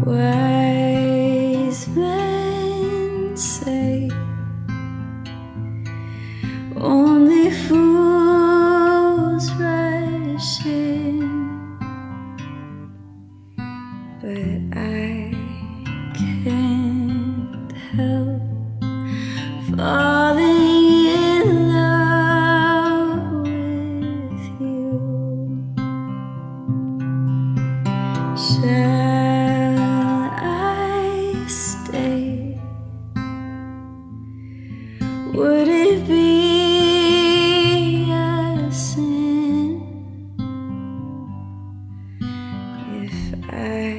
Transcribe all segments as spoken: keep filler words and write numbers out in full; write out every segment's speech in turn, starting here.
Wise men say only fools rush in, but I can't help falling in love with you. Shall I stay? Would it be a sin if I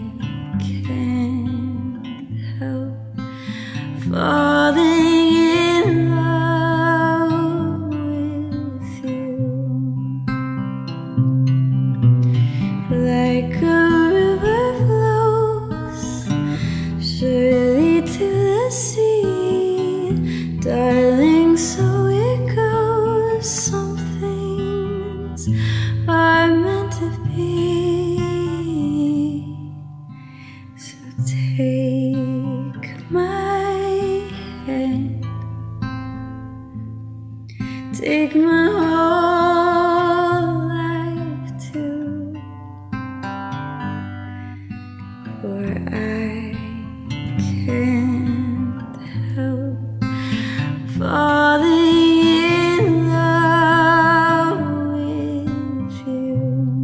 can't help falling in love with you? Like a river flows surely to the sea, darling, so it goes. Some things are meant to be. So take my hand, take my whole life too, for I can't help falling in love with you.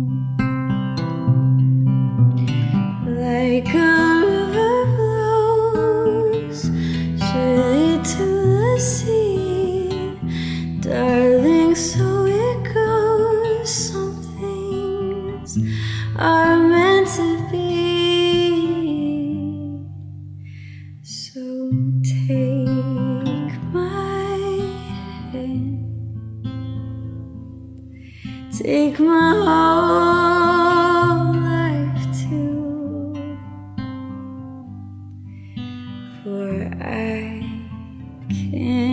Like a river flows surely to the sea, darling, so it goes. Some things are meant to be. So take my hand, take my whole life too, for I can't